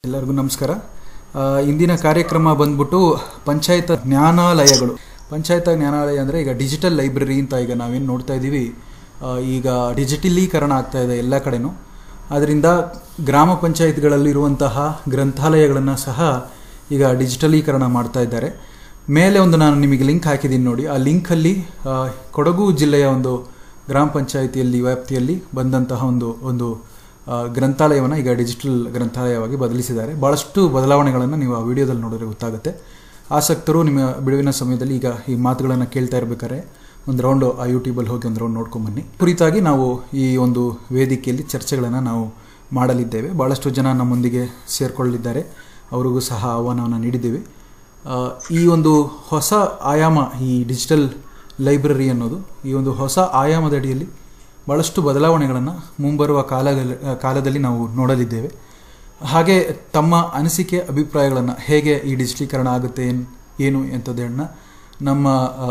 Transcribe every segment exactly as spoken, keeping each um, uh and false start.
ಎಲ್ಲರಿಗೂ ನಮಸ್ಕಾರ. ಇಂದಿನ ಕಾರ್ಯಕ್ರಮ ಬಂದ್ಬಿಟ್ಟು ಪಂಚಾಯತ್ ಜ್ಞಾನಾಲಯಗಳು. ಪಂಚಾಯತ್ ಜ್ಞಾನಾಲಯ ಅಂದರೆ ಈಗ ಡಿಜಿಟಲ್ ಲೈಬ್ರರಿ ಅಂತ ಈಗ ನಾವೇನು ನೋಡ್ತಾ ಇದ್ದೀವಿ, ಈಗ ಡಿಜಿಟಲೀಕರಣ ಆಗ್ತಾ ಇದೆ ಎಲ್ಲ ಕಡೆನೂ. ಅದರಿಂದ ಗ್ರಾಮ ಪಂಚಾಯತ್ಗಳಲ್ಲಿರುವಂತಹ ಗ್ರಂಥಾಲಯಗಳನ್ನು ಸಹ ಈಗ ಡಿಜಿಟಲೀಕರಣ ಮಾಡ್ತಾ ಇದ್ದಾರೆ. ಮೇಲೆ ಒಂದು ನಾನು ನಿಮಗೆ ಲಿಂಕ್ ಹಾಕಿದ್ದೀನಿ ನೋಡಿ. ಆ ಲಿಂಕಲ್ಲಿ ಕೊಡಗು ಜಿಲ್ಲೆಯ ಒಂದು ಗ್ರಾಮ ಪಂಚಾಯಿತಿಯಲ್ಲಿ ವ್ಯಾಪ್ತಿಯಲ್ಲಿ ಬಂದಂತಹ ಒಂದು ಒಂದು ಗ್ರಂಥಾಲಯವನ್ನು ಈಗ ಡಿಜಿಟಲ್ ಗ್ರಂಥಾಲಯವಾಗಿ ಬದಲಿಸಿದ್ದಾರೆ. ಭಾಳಷ್ಟು ಬದಲಾವಣೆಗಳನ್ನು ನೀವು ಆ ವಿಡಿಯೋದಲ್ಲಿ ನೋಡಿದ್ರೆ ಗೊತ್ತಾಗುತ್ತೆ. ಆಸಕ್ತರು ನಿಮ್ಮ ಬಿಡುವಿನ ಸಮಯದಲ್ಲಿ ಈಗ ಈ ಮಾತುಗಳನ್ನು ಕೇಳ್ತಾ ಇರಬೇಕಾದ್ರೆ ಒಂದು ರೌಂಡು ಆ ಯೂಟ್ಯೂಬಲ್ಲಿ ಹೋಗಿ ಒಂದು ರೌಂಡ್ ನೋಡ್ಕೊಂಬನ್ನಿ. ಕುರಿತಾಗಿ ನಾವು ಈ ಒಂದು ವೇದಿಕೆಯಲ್ಲಿ ಚರ್ಚೆಗಳನ್ನು ನಾವು ಮಾಡಲಿದ್ದೇವೆ. ಭಾಳಷ್ಟು ಜನ ನಮ್ಮೊಂದಿಗೆ ಸೇರಿಕೊಳ್ಳಲಿದ್ದಾರೆ, ಅವರಿಗೂ ಸಹ ಆಹ್ವಾನವನ್ನು ನೀಡಿದ್ದೇವೆ. ಈ ಒಂದು ಹೊಸ ಆಯಾಮ, ಈ ಡಿಜಿಟಲ್ ಲೈಬ್ರರಿ ಅನ್ನೋದು ಈ ಒಂದು ಹೊಸ ಆಯಾಮದ ಅಡಿಯಲ್ಲಿ ಭಾಳಷ್ಟು ಬದಲಾವಣೆಗಳನ್ನು ಮುಂಬರುವ ಕಾಲ ಕಾಲದಲ್ಲಿ ನಾವು ನೋಡಲಿದ್ದೇವೆ. ಹಾಗೆ ತಮ್ಮ ಅನಿಸಿಕೆ ಅಭಿಪ್ರಾಯಗಳನ್ನು ಹೇಗೆ ಈ ಡಿಜಿಟಲೀಕರಣ ಆಗುತ್ತೆ ಏನು ಏನು ಎಂಥದ್ದನ್ನು ನಮ್ಮ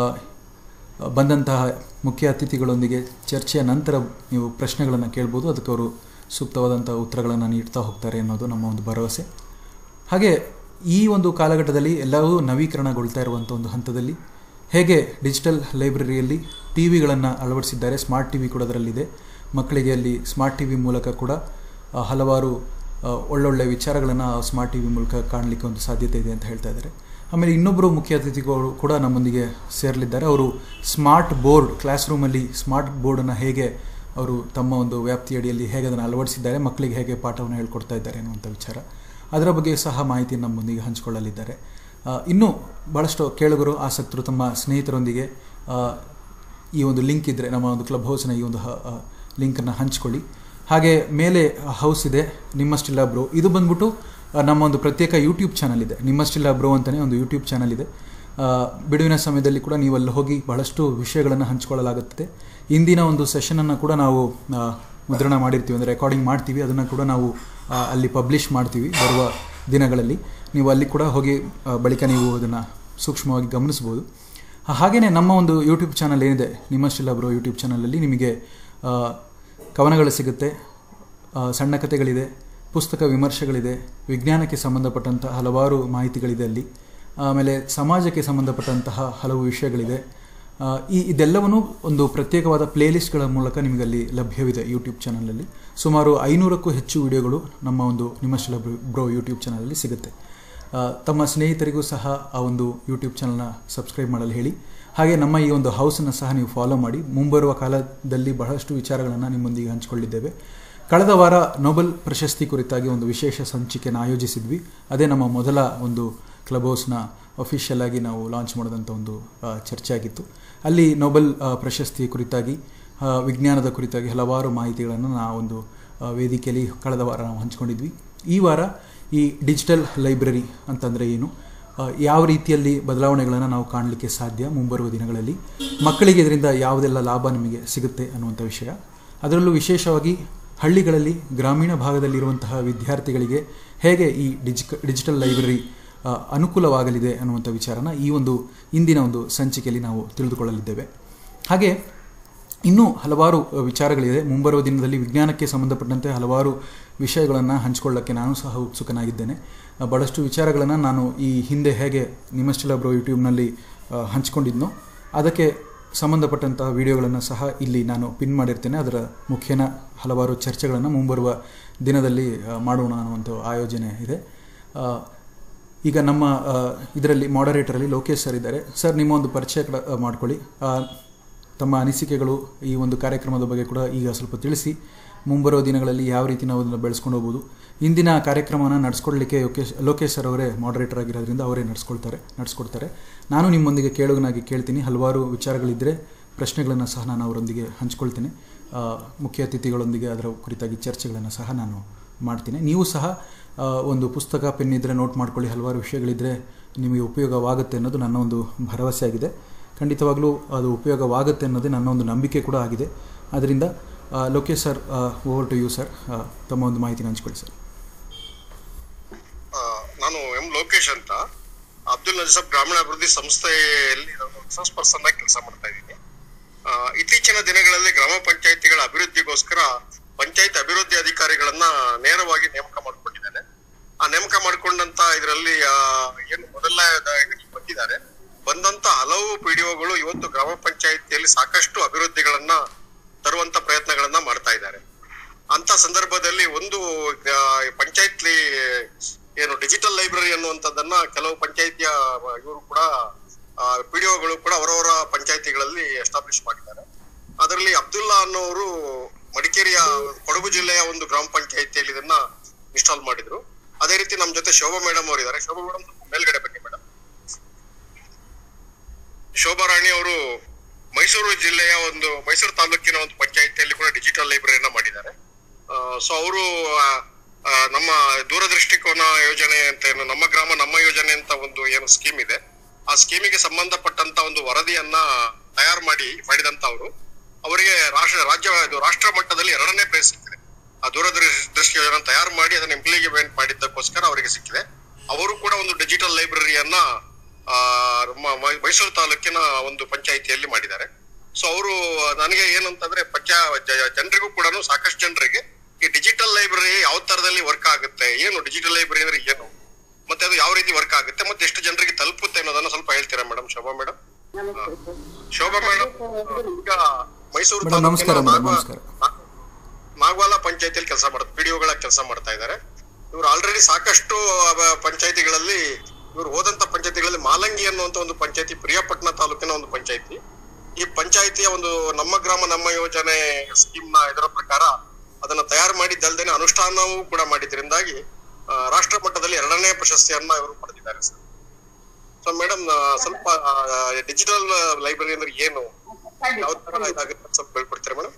ಬಂದಂತಹ ಮುಖ್ಯ ಅತಿಥಿಗಳೊಂದಿಗೆ ಚರ್ಚೆಯ ನಂತರ ನೀವು ಪ್ರಶ್ನೆಗಳನ್ನು ಕೇಳ್ಬೋದು. ಅದಕ್ಕೆ ಅವರು ಸೂಕ್ತವಾದಂಥ ಉತ್ತರಗಳನ್ನು ನೀಡ್ತಾ ಹೋಗ್ತಾರೆ ಅನ್ನೋದು ನಮ್ಮ ಒಂದು ಭರವಸೆ. ಹಾಗೆ ಈ ಒಂದು ಕಾಲಘಟ್ಟದಲ್ಲಿ ಎಲ್ಲವೂ ನವೀಕರಣಗೊಳ್ತಾ ಇರುವಂಥ ಒಂದು ಹಂತದಲ್ಲಿ ಹೇಗೆ ಡಿಜಿಟಲ್ ಲೈಬ್ರರಿಯಲ್ಲಿ ಟಿ ವಿಗಳನ್ನು ಅಳವಡಿಸಿದ್ದಾರೆ. ಸ್ಮಾರ್ಟ್ ಟಿ ವಿ ಕೂಡ ಅದರಲ್ಲಿದೆ. ಮಕ್ಕಳಿಗೆ ಅಲ್ಲಿ ಸ್ಮಾರ್ಟ್ ಟಿ ವಿ ಮೂಲಕ ಕೂಡ ಹಲವಾರು ಒಳ್ಳೊಳ್ಳೆ ವಿಚಾರಗಳನ್ನು ಸ್ಮಾರ್ಟ್ ಟಿ ವಿ ಮೂಲಕ ಕಾಣಲಿಕ್ಕೆ ಒಂದು ಸಾಧ್ಯತೆ ಇದೆ ಅಂತ ಹೇಳ್ತಾ ಇದ್ದಾರೆ. ಆಮೇಲೆ ಇನ್ನೊಬ್ಬರು ಮುಖ್ಯ ಅತಿಥಿಗಳು ಕೂಡ ನಮ್ಮೊಂದಿಗೆ ಸೇರಲಿದ್ದಾರೆ. ಅವರು ಸ್ಮಾರ್ಟ್ ಬೋರ್ಡ್, ಕ್ಲಾಸ್ ರೂಮಲ್ಲಿ ಸ್ಮಾರ್ಟ್ ಬೋರ್ಡನ್ನು ಹೇಗೆ ಅವರು ತಮ್ಮ ಒಂದು ವ್ಯಾಪ್ತಿಯಡಿಯಲ್ಲಿ ಹೇಗೆ ಅದನ್ನು ಅಳವಡಿಸಿದ್ದಾರೆ, ಮಕ್ಕಳಿಗೆ ಹೇಗೆ ಪಾಠವನ್ನು ಹೇಳ್ಕೊಡ್ತಾ ಇದ್ದಾರೆ ಅನ್ನುವಂಥ ವಿಚಾರ, ಅದರ ಬಗ್ಗೆ ಸಹ ಮಾಹಿತಿ ನಮ್ಮೊಂದಿಗೆ ಹಂಚಿಕೊಳ್ಳಲಿದ್ದಾರೆ. ಇನ್ನೂ ಭಾಳಷ್ಟು ಕೇಳುಗರು, ಆಸಕ್ತರು ತಮ್ಮ ಸ್ನೇಹಿತರೊಂದಿಗೆ ಈ ಒಂದು ಲಿಂಕ್ ಇದ್ದರೆ ನಮ್ಮ ಒಂದು ಕ್ಲಬ್ ಹೌಸ್ನ ಈ ಒಂದು ಲಿಂಕನ್ನು ಹಂಚ್ಕೊಳ್ಳಿ. ಹಾಗೆ ಮೇಲೆ ಹೌಸ್ ಇದೆ, ನಿಮ್ಮಷ್ಟಿಲ್ಲ ಬ್ರೋ. ಇದು ಬಂದ್ಬಿಟ್ಟು ನಮ್ಮ ಒಂದು ಪ್ರತ್ಯೇಕ ಯೂಟ್ಯೂಬ್ ಚಾನಲ್ ಇದೆ. ನಿಮ್ಮಷ್ಟಿಲ್ಲ ಬ್ರೋ ಅಂತಲೇ ಒಂದು ಯೂಟ್ಯೂಬ್ ಚಾನಲ್ ಇದೆ. ಬಿಡುವಿನ ಸಮಯದಲ್ಲಿ ಕೂಡ ನೀವು ಅಲ್ಲಿ ಹೋಗಿ ಬಹಳಷ್ಟು ವಿಷಯಗಳನ್ನು ಹಂಚಿಕೊಳ್ಳಲಾಗುತ್ತದೆ. ಇಂದಿನ ಒಂದು ಸೆಷನನ್ನು ಕೂಡ ನಾವು ಮುದ್ರಣ ಮಾಡಿರ್ತೀವಿ, ಅಂದರೆ ರೆಕಾರ್ಡಿಂಗ್ ಮಾಡ್ತೀವಿ. ಅದನ್ನು ಕೂಡ ನಾವು ಅಲ್ಲಿ ಪಬ್ಲಿಷ್ ಮಾಡ್ತೀವಿ ಬರುವ ದಿನಗಳಲ್ಲಿ. ನೀವು ಅಲ್ಲಿ ಕೂಡ ಹೋಗಿ ಬಳಿಕ ನೀವು ಅದನ್ನು ಸೂಕ್ಷ್ಮವಾಗಿ ಗಮನಿಸ್ಬೋದು. ಹಾಗೆಯೇ ನಮ್ಮ ಒಂದು ಯೂಟ್ಯೂಬ್ ಚಾನಲ್ ಏನಿದೆ, ನಿಮ್ಮಷ್ಟಿಲ್ಲ ಬ್ರೋ ಯೂಟ್ಯೂಬ್ ಚಾನಲಲ್ಲಿ ನಿಮಗೆ ಕವನಗಳು ಸಿಗುತ್ತೆ, ಸಣ್ಣ ಕಥೆಗಳಿದೆ, ಪುಸ್ತಕ ವಿಮರ್ಶೆಗಳಿದೆ, ವಿಜ್ಞಾನಕ್ಕೆ ಸಂಬಂಧಪಟ್ಟಂತಹ ಹಲವಾರು ಮಾಹಿತಿಗಳಿದೆ ಅಲ್ಲಿ. ಆಮೇಲೆ ಸಮಾಜಕ್ಕೆ ಸಂಬಂಧಪಟ್ಟಂತಹ ಹಲವು ವಿಷಯಗಳಿದೆ. ಈ ಇದೆಲ್ಲವನ್ನೂ ಒಂದು ಪ್ರತ್ಯೇಕವಾದ ಪ್ಲೇಲಿಸ್ಟ್ಗಳ ಮೂಲಕ ನಿಮಗಲ್ಲಿ ಲಭ್ಯವಿದೆ ಯೂಟ್ಯೂಬ್ ಚಾನಲಲ್ಲಿ. ಸುಮಾರು ಐನೂರಕ್ಕೂ ಹೆಚ್ಚು ವಿಡಿಯೋಗಳು ನಮ್ಮ ಒಂದು ನಿಮ್ಮಷ್ಟಿಲ್ಲ ಬ್ರೋ ಯೂಟ್ಯೂಬ್ ಚಾನಲಲ್ಲಿ ಸಿಗುತ್ತೆ. ತಮ್ಮ ಸ್ನೇಹಿತರಿಗೂ ಸಹ ಆ ಒಂದು ಯೂಟ್ಯೂಬ್ ಚಾನಲ್ನ ಸಬ್ಸ್ಕ್ರೈಬ್ ಮಾಡಲು ಹೇಳಿ. ಹಾಗೆ ನಮ್ಮ ಈ ಒಂದು ಹೌಸನ್ನು ಸಹ ನೀವು ಫಾಲೋ ಮಾಡಿ. ಮುಂಬರುವ ಕಾಲದಲ್ಲಿ ಬಹಳಷ್ಟು ವಿಚಾರಗಳನ್ನು ನಿಮ್ಮೊಂದಿಗೆ ಹಂಚಿಕೊಂಡಿದ್ದೇವೆ. ಕಳೆದ ವಾರ ನೊಬೆಲ್ ಪ್ರಶಸ್ತಿ ಕುರಿತಾಗಿ ಒಂದು ವಿಶೇಷ ಸಂಚಿಕೆಯನ್ನು ಆಯೋಜಿಸಿದ್ವಿ. ಅದೇ ನಮ್ಮ ಮೊದಲ ಒಂದು ಕ್ಲಬ್ ಹೌಸ್ನ ಅಫಿಷಿಯಲ್ ಆಗಿ ನಾವು ಲಾಂಚ್ ಮಾಡಿದಂಥ ಒಂದು ಚರ್ಚೆ ಆಗಿತ್ತು. ಅಲ್ಲಿ ನೊಬೆಲ್ ಪ್ರಶಸ್ತಿ ಕುರಿತಾಗಿ, ವಿಜ್ಞಾನದ ಕುರಿತಾಗಿ ಹಲವಾರು ಮಾಹಿತಿಗಳನ್ನು ನಾವು ಒಂದು ವೇದಿಕೆಯಲ್ಲಿ ಕಳೆದ ವಾರ ನಾವು ಹಂಚ್ಕೊಂಡಿದ್ವಿ. ಈ ವಾರ ಈ ಡಿಜಿಟಲ್ ಲೈಬ್ರರಿ ಅಂತಂದರೆ ಏನು, ಯಾವ ರೀತಿಯಲ್ಲಿ ಬದಲಾವಣೆಗಳನ್ನು ನಾವು ಕಾಣಲಿಕ್ಕೆ ಸಾಧ್ಯ ಮುಂಬರುವ ದಿನಗಳಲ್ಲಿ, ಮಕ್ಕಳಿಗೆ ಇದರಿಂದ ಯಾವುದೆಲ್ಲ ಲಾಭ ನಿಮಗೆ ಸಿಗುತ್ತೆ ಅನ್ನುವಂಥ ವಿಷಯ, ಅದರಲ್ಲೂ ವಿಶೇಷವಾಗಿ ಹಳ್ಳಿಗಳಲ್ಲಿ ಗ್ರಾಮೀಣ ಭಾಗದಲ್ಲಿರುವಂತಹ ವಿದ್ಯಾರ್ಥಿಗಳಿಗೆ ಹೇಗೆ ಈ ಡಿಜಿ ಡಿಜಿಟಲ್ ಲೈಬ್ರರಿ ಅನುಕೂಲವಾಗಲಿದೆ ಅನ್ನುವಂಥ ವಿಚಾರನ ಈ ಒಂದು ಇಂದಿನ ಒಂದು ಸಂಚಿಕೆಯಲ್ಲಿ ನಾವು ತಿಳಿದುಕೊಳ್ಳಲಿದ್ದೇವೆ. ಹಾಗೆ ಇನ್ನೂ ಹಲವಾರು ವಿಚಾರಗಳಿದೆ. ಮುಂಬರುವ ದಿನದಲ್ಲಿ ವಿಜ್ಞಾನಕ್ಕೆ ಸಂಬಂಧಪಟ್ಟಂತೆ ಹಲವಾರು ವಿಷಯಗಳನ್ನು ಹಂಚಿಕೊಳ್ಳೋಕ್ಕೆ ನಾನು ಸಹ ಉತ್ಸುಕನಾಗಿದ್ದೇನೆ. ಭಾಳಷ್ಟು ವಿಚಾರಗಳನ್ನು ನಾನು ಈ ಹಿಂದೆ ಹೇಗೆ ನಿಮ್ಮಷ್ಟಿಲ್ಲ ಬ್ರೋ ಯೂಟ್ಯೂಬ್ನಲ್ಲಿ ಹಂಚ್ಕೊಂಡಿದ್ನೋ ಅದಕ್ಕೆ ಸಂಬಂಧಪಟ್ಟಂತಹ ವಿಡಿಯೋಗಳನ್ನು ಸಹ ಇಲ್ಲಿ ನಾನು ಪಿನ್ ಮಾಡಿರ್ತೇನೆ. ಅದರ ಮುಖ್ಯನ ಹಲವಾರು ಚರ್ಚೆಗಳನ್ನು ಮುಂಬರುವ ದಿನದಲ್ಲಿ ಮಾಡೋಣ ಅನ್ನುವಂಥ ಆಯೋಜನೆ ಇದೆ. ಈಗ ನಮ್ಮ ಇದರಲ್ಲಿ ಮಾಡರೇಟರಲ್ಲಿ ಲೋಕೇಶ್ ಸರ್ ಇದ್ದಾರೆ. ಸರ್, ನಿಮ್ಮ ಒಂದು ಪರಿಚಯ ಮಾಡ್ಕೊಳ್ಳಿ, ತಮ್ಮ ಅನಿಸಿಕೆಗಳು ಈ ಒಂದು ಕಾರ್ಯಕ್ರಮದ ಬಗ್ಗೆ ಕೂಡ ಈಗ ಸ್ವಲ್ಪ ತಿಳಿಸಿ. ಮುಂಬರುವ ದಿನಗಳಲ್ಲಿ ಯಾವ ರೀತಿ ನಾವು ಅದನ್ನು ಬೆಳೆಸ್ಕೊಂಡು ಹೋಗ್ಬೋದು. ಇಂದಿನ ಕಾರ್ಯಕ್ರಮವನ್ನು ನಡೆಸ್ಕೊಡ್ಲಿಕ್ಕೆ ಲೋಕೇಶ್ ಲೋಕೇಶ್ ಸರ್ ಅವರೇ ಮಾಡರೇಟರ್ ಆಗಿರೋದ್ರಿಂದ ಅವರೇ ನಡೆಸ್ಕೊಳ್ತಾರೆ ನಡೆಸ್ಕೊಡ್ತಾರೆ ನಾನು ನಿಮ್ಮೊಂದಿಗೆ ಕೇಳುಗನಾಗಿ ಕೇಳ್ತೀನಿ. ಹಲವಾರು ವಿಚಾರಗಳಿದ್ದರೆ ಪ್ರಶ್ನೆಗಳನ್ನು ಸಹ ನಾನು ಅವರೊಂದಿಗೆ ಹಂಚ್ಕೊಳ್ತೀನಿ. ಮುಖ್ಯ ಅತಿಥಿಗಳೊಂದಿಗೆ ಅದರ ಕುರಿತಾಗಿ ಚರ್ಚೆಗಳನ್ನು ಸಹ ನಾನು ಮಾಡ್ತೀನಿ. ನೀವು ಸಹ ಒಂದು ಪುಸ್ತಕ, ಪೆನ್ ಇದ್ದರೆ ನೋಟ್ ಮಾಡ್ಕೊಳ್ಳಿ. ಹಲವಾರು ವಿಷಯಗಳಿದ್ದರೆ ನಿಮಗೆ ಉಪಯೋಗವಾಗುತ್ತೆ ಅನ್ನೋದು ನನ್ನ ಒಂದು ಭರವಸೆ ಆಗಿದೆ. ಖಂಡಿತವಾಗ್ಲೂ ಅದು ಉಪಯೋಗವಾಗುತ್ತೆ ಅನ್ನೋದೇ ನನ್ನ ಒಂದು ನಂಬಿಕೆ ಕೂಡ ಆಗಿದೆ. ಅದರಿಂದ Lokesh sir, over to you sir, ತಮ್ಮ ಒಂದು ಮಾಹಿತಿನ ಹಂಚ್ಕೊಳ್ಳಿ ಸರ್. ನಾನು ಎಂ ಲೋಕೇಶ್ ಅಂತ ಅಬ್ದುಲ್ ನಜೀಬ್ ಗ್ರಾಮೀಣಾಭಿವೃದ್ಧಿ ಸಂಸ್ಥೆಯಲ್ಲಿ ರಿಸೋರ್ಸ್ ಪರ್ಸನ್ ಆಗಿ ಕೆಲಸ ಮಾಡ್ತಾ ಇದ್ದೀನಿ. ಇತ್ತೀಚಿನ ದಿನಗಳಲ್ಲಿ ಗ್ರಾಮ ಪಂಚಾಯಿತಿಗಳ ಅಭಿವೃದ್ಧಿಗೋಸ್ಕರ ಪಂಚಾಯತ್ ಅಭಿವೃದ್ಧಿ ಅಧಿಕಾರಿಗಳನ್ನ ನೇರವಾಗಿ ನೇಮಕ ಮಾಡಿಕೊಂಡಿದ್ದೇನೆ. ಆ ನೇಮಕ ಇದರಲ್ಲಿ ಏನು ಮೊದಲ ಬಂದಿದ್ದಾರೆ, ಬಂದಂತ ಹಲವು ಪಿಡಿಒಗಳು ಇವತ್ತು ಗ್ರಾಮ ಪಂಚಾಯಿತಿಯಲ್ಲಿ ಸಾಕಷ್ಟು ಅಭಿವೃದ್ಧಿಗಳನ್ನ ತರುವಂತ ಪ್ರಯತ್ನಗಳನ್ನ ಮಾಡ್ತಾ ಇದ್ದಾರೆ. ಅಂತ ಸಂದರ್ಭದಲ್ಲಿ ಒಂದು ಪಂಚಾಯತ್ ಏನು ಡಿಜಿಟಲ್ ಲೈಬ್ರರಿ ಅನ್ನುವಂಥದ್ದನ್ನ ಕೆಲವು ಪಂಚಾಯಿತಿಯ ಇವರು ಕೂಡ ಪಿಡಿಒಗಳು ಕೂಡ ಅವರವರ ಪಂಚಾಯಿತಿಗಳಲ್ಲಿ ಎಸ್ಟಾಬ್ಲಿಷ್ ಮಾಡಿದ್ದಾರೆ. ಅದರಲ್ಲಿ ಅಬ್ದುಲ್ಲಾ ಅನ್ನೋರು ಮಡಿಕೇರಿಯ ಕೊಡಗು ಜಿಲ್ಲೆಯ ಒಂದು ಗ್ರಾಮ ಪಂಚಾಯಿತಿಯಲ್ಲಿ ಇದನ್ನ ಇನ್ಸ್ಟಾಲ್ ಮಾಡಿದ್ರು. ಅದೇ ರೀತಿ ನಮ್ ಜೊತೆ ಶೋಭಾ ಮೇಡಮ್ ಅವರು ಇದ್ದಾರೆ. ಶೋಭಾ ಮೇಡಮ್ ಮೇಲ್ಗಡೆ ಬನ್ನಿ ಮೇಡಮ್. ಶೋಭಾ ರಾಣಿ ಅವರು ಮೈಸೂರು ಜಿಲ್ಲೆಯ ಒಂದು ಮೈಸೂರು ತಾಲೂಕಿನ ಒಂದು ಪಂಚಾಯಿತಿಯಲ್ಲಿ ಕೂಡ ಡಿಜಿಟಲ್ ಲೈಬ್ರರಿಯನ್ನ ಮಾಡಿದ್ದಾರೆ. ಸೊ ಅವರು ನಮ್ಮ ದೂರದೃಷ್ಟಿಕೋನ ಯೋಜನೆ ಅಂತ ಏನು ನಮ್ಮ ಗ್ರಾಮ ನಮ್ಮ ಯೋಜನೆ ಅಂತ ಒಂದು ಏನು ಸ್ಕೀಮ್ ಇದೆ, ಆ ಸ್ಕೀಮಿಗೆ ಸಂಬಂಧಪಟ್ಟಂತ ಒಂದು ವರದಿಯನ್ನ ತಯಾರು ಮಾಡಿ ಮಾಡಿದಂತವ್ರು. ಅವರಿಗೆ ರಾಷ್ಟ್ರ ರಾಜ್ಯ ರಾಷ್ಟ್ರ ಮಟ್ಟದಲ್ಲಿ ಎರಡನೇ ಪ್ರೈಸ್ ಸಿಕ್ಕಿದೆ. ಆ ದೂರದೃಷ್ಟಿ ಯೋಜನೆ ತಯಾರು ಮಾಡಿ ಅದನ್ನ ಇಂಪ್ಲಿಮೆಂಟ್ ಮಾಡಿದ್ದಕ್ಕೋಸ್ಕರ ಅವರಿಗೆ ಸಿಕ್ಕಿದೆ. ಅವರು ಕೂಡ ಒಂದು ಡಿಜಿಟಲ್ ಲೈಬ್ರರಿಯನ್ನ ಆ ನಮ್ಮ ಮೈಸೂರು ತಾಲೂಕಿನ ಒಂದು ಪಂಚಾಯಿತಿಯಲ್ಲಿ ಮಾಡಿದ್ದಾರೆ. ಸೊ ಅವರು ನನಗೆ ಏನಂತಂದ್ರೆ ಪಂಚ ಜನರಿಗೂ ಕೂಡ ಸಾಕಷ್ಟು ಜನರಿಗೆ ಈ ಡಿಜಿಟಲ್ ಲೈಬ್ರರಿ ಯಾವ ತರದಲ್ಲಿ ವರ್ಕ್ ಆಗುತ್ತೆ, ಏನು ಡಿಜಿಟಲ್ ಲೈಬ್ರರಿ ಅಂದ್ರೆ ಏನು, ಮತ್ತೆ ಅದು ಯಾವ ರೀತಿ ವರ್ಕ್ ಆಗುತ್ತೆ, ಮತ್ತೆ ಎಷ್ಟು ಜನರಿಗೆ ತಲುಪುತ್ತೆ ಅನ್ನೋದನ್ನ ಸ್ವಲ್ಪ ಹೇಳ್ತೀರಾ madam? Shobha madam. Shobha madam ಈಗ ಮೈಸೂರು ತಾಲೂಕಿನ ನಾಗವಾಲ ಪಂಚಾಯತಿಯಲ್ಲಿ ಕೆಲಸ ಮಾಡ್ತಾರೆ, ಪಿಡಿಒಗಳ ಕೆಲಸ ಮಾಡ್ತಾ ಇದ್ದಾರೆ. ಇವರು ಆಲ್ರೆಡಿ ಸಾಕಷ್ಟು ಪಂಚಾಯತಿಗಳಲ್ಲಿ ಇವರು ಹೋದಂತ ಪಂಚಾಯತಿಗಳಲ್ಲಿ ಮಾಲಂಗಿ ಅನ್ನುವಂತ ಒಂದು ಪಂಚಾಯತಿ ಪ್ರಿಯಾಪಟ್ಟಣ ತಾಲೂಕಿನ ಒಂದು ಪಂಚಾಯತಿ. ಈ ಪಂಚಾಯತಿಯ ಒಂದು ನಮ್ಮ ಗ್ರಾಮ ನಮ್ಮ ಯೋಜನೆ ಸ್ಕೀಮ್ ನ ಇದರ ಪ್ರಕಾರ ಅದನ್ನ ತಯಾರು ಮಾಡಿದ್ದಲ್ದೇನೆ ಅನುಷ್ಠಾನವೂ ಕೂಡ ಮಾಡಿದ್ರಿಂದಾಗಿ ರಾಷ್ಟ್ರ ಮಟ್ಟದಲ್ಲಿ ಎರಡನೇ ಪ್ರಶಸ್ತಿಯನ್ನ ಇವರು ಪಡೆದಿದ್ದಾರೆ ಸರ್. ಸೊ ಮೇಡಮ್, ಸ್ವಲ್ಪ ಡಿಜಿಟಲ್ ಲೈಬ್ರರಿ ಅಂದ್ರೆ ಏನು, ಯಾವ ತರ ಇದಾಗುತ್ತೆ ಸ್ವಲ್ಪ ಹೇಳ್ಕೊಡ್ತೀರಾ ಮೇಡಮ್?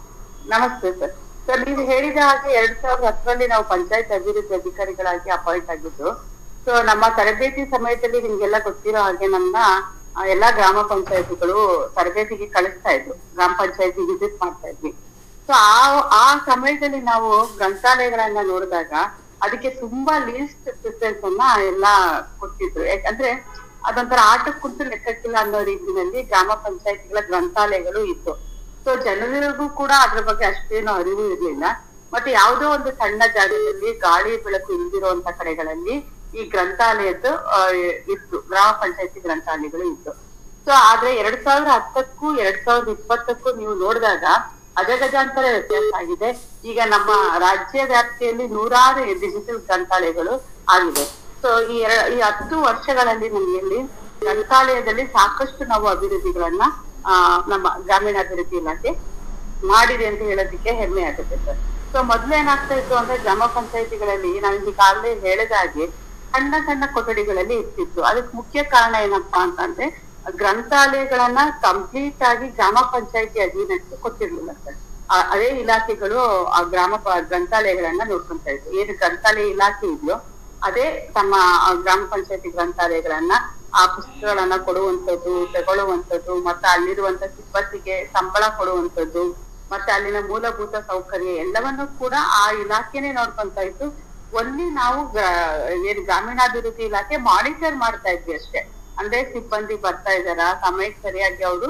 ನಮಸ್ತೆ ಸರ್. ಸರ್, ನೀವು ಹೇಳಿದ ಹಾಗೆ ಎರಡ್ ಸಾವಿರದ ಹತ್ತರಲ್ಲಿ ನಾವು ಪಂಚಾಯತ್ ಅಭಿವೃದ್ಧಿ ಅಧಿಕಾರಿಗಳಾಗಿ ಅಪಾಯಿಂಟ್ ಆಗಿದ್ದು. ಸೊ ನಮ್ಮ ತರಬೇತಿ ಸಮಯದಲ್ಲಿ ನಿಮ್ಗೆಲ್ಲ ಗೊತ್ತಿರೋ ಹಾಗೆ ನಮ್ಮ ಎಲ್ಲಾ ಗ್ರಾಮ ಪಂಚಾಯತಿಗಳು ತರಬೇತಿಗೆ ಕಳಿಸ್ತಾ ಇದ್ರು, ಗ್ರಾಮ ಪಂಚಾಯತಿ ವಿಸಿಟ್ ಮಾಡ್ತಾ ಇದ್ವಿ. ಸೊ ಆ ಆ ಸಮಯದಲ್ಲಿ ನಾವು ಗ್ರಂಥಾಲಯಗಳನ್ನ ನೋಡಿದಾಗ ಅದಕ್ಕೆ ತುಂಬಾ ಲೀಸ್ಟ್ ಪ್ರಿಫರೆನ್ಸ್ ಅನ್ನ ಎಲ್ಲಾ ಕೊಟ್ಟಿದ್ರು. ಯಾಕಂದ್ರೆ ಅದೊಂಥರ ಆಟಕ್ಕೆ ಕುಂತು ಲೆಕ್ಕಕ್ಕಿಲ್ಲ ಅನ್ನೋ ರೀತಿಯಲ್ಲಿ ಗ್ರಾಮ ಪಂಚಾಯತಿಗಳ ಗ್ರಂಥಾಲಯಗಳು ಇತ್ತು. ಸೊ ಜನರಿಗೂ ಕೂಡ ಅದ್ರ ಬಗ್ಗೆ ಅಷ್ಟೇನು ಅರಿವು ಇರ್ಲಿಲ್ಲ. ಮತ್ತೆ ಯಾವುದೋ ಒಂದು ಸಣ್ಣ ಜಾಗದಲ್ಲಿ ಗಾಳಿ ಬೆಳಕು ಇಲ್ದಿರುವಂತ ಕಡೆಗಳಲ್ಲಿ ಈ ಗ್ರಂಥಾಲಯದ್ದು ಇತ್ತು, ಗ್ರಾಮ ಪಂಚಾಯತಿ ಗ್ರಂಥಾಲಯಗಳು ಇತ್ತು. ಸೊ ಆದ್ರೆ ಎರಡ್ ಸಾವಿರದ ಹತ್ತಕ್ಕೂ ಎರಡ್ ಸಾವಿರದ ಇಪ್ಪತ್ತಕ್ಕೂ ನೀವು ನೋಡಿದಾಗ ಅಜಗಜಾಂತರ ವ್ಯತ್ಯಾಸ ಆಗಿದೆ. ಈಗ ನಮ್ಮ ರಾಜ್ಯ ವ್ಯಾಪ್ತಿಯಲ್ಲಿ ನೂರಾರು ಡಿಜಿಟಲ್ ಗ್ರಂಥಾಲಯಗಳು ಆಗಿದೆ. ಸೊ ಈ ಎರ ಈ ಹತ್ತು ವರ್ಷಗಳಲ್ಲಿ ನಮಗೆ ಗ್ರಂಥಾಲಯದಲ್ಲಿ ಸಾಕಷ್ಟು ನಾವು ಅಭಿವೃದ್ಧಿಗಳನ್ನ ಆ ನಮ್ಮ ಗ್ರಾಮೀಣಾಭಿವೃದ್ಧಿ ಇಲಾಖೆ ಮಾಡಿದೆ ಅಂತ ಹೇಳೋದಕ್ಕೆ ಹೆಮ್ಮೆ ಆಗುತ್ತೆ ಸರ್. ಸೊ ಮೊದ್ಲೇನಾಗ್ತಾ ಇತ್ತು ಅಂದ್ರೆ ಗ್ರಾಮ ಪಂಚಾಯತಿಗಳಲ್ಲಿ ನಾನು ಈಗಾಗಲೇ ಹೇಳಿದ ಹಾಗೆ ಸಣ್ಣ ಸಣ್ಣ ಕೊಠಡಿಗಳಲ್ಲಿ ಇರ್ತಿತ್ತು. ಅದಕ್ಕೆ ಮುಖ್ಯ ಕಾರಣ ಏನಪ್ಪಾ ಅಂತಂದ್ರೆ ಗ್ರಂಥಾಲಯಗಳನ್ನ ಕಂಪ್ಲೀಟ್ ಆಗಿ ಗ್ರಾಮ ಪಂಚಾಯತಿ ಅಧೀನಕ್ಕೆ ಕೊಟ್ಟಿರ್ಲಿಲ್ಲ ಸರ್. ಅದೇ ಇಲಾಖೆಗಳು ಆ ಗ್ರಾಮ ಗ್ರಂಥಾಲಯಗಳನ್ನ ನೋಡ್ಕೊಂತಾ ಇದ್ರು. ಏನು ಗ್ರಂಥಾಲಯ ಇಲಾಖೆ ಇದೆಯೋ ಅದೇ ತಮ್ಮ ಗ್ರಾಮ ಪಂಚಾಯತಿ ಗ್ರಂಥಾಲಯಗಳನ್ನ ಆ ಪುಸ್ತಕಗಳನ್ನ ಕೊಡುವಂಥದ್ದು, ತಗೊಳ್ಳುವಂಥದ್ದು, ಮತ್ತೆ ಅಲ್ಲಿರುವಂತ ಸಿಬ್ಬಂದಿಗೆ ಸಂಬಳ ಕೊಡುವಂಥದ್ದು, ಮತ್ತೆ ಅಲ್ಲಿನ ಮೂಲಭೂತ ಸೌಕರ್ಯ ಎಲ್ಲವನ್ನೂ ಕೂಡ ಆ ಇಲಾಖೆನೇ ನೋಡ್ಕೊಂತ ಇತ್ತು. ಒಲ್ಲಿ ನಾವು ಏನು ಗ್ರಾಮೀಣಾಭಿವೃದ್ಧಿ ಇಲಾಖೆ ಮಾನಿಟರ್ ಮಾಡ್ತಾ ಇದ್ವಿ ಅಷ್ಟೇ. ಅಂದ್ರೆ ಸಿಬ್ಬಂದಿ ಬರ್ತಾ ಇದಾರ, ಸಮಯಕ್ಕೆ ಸರಿಯಾಗಿ ಅವರು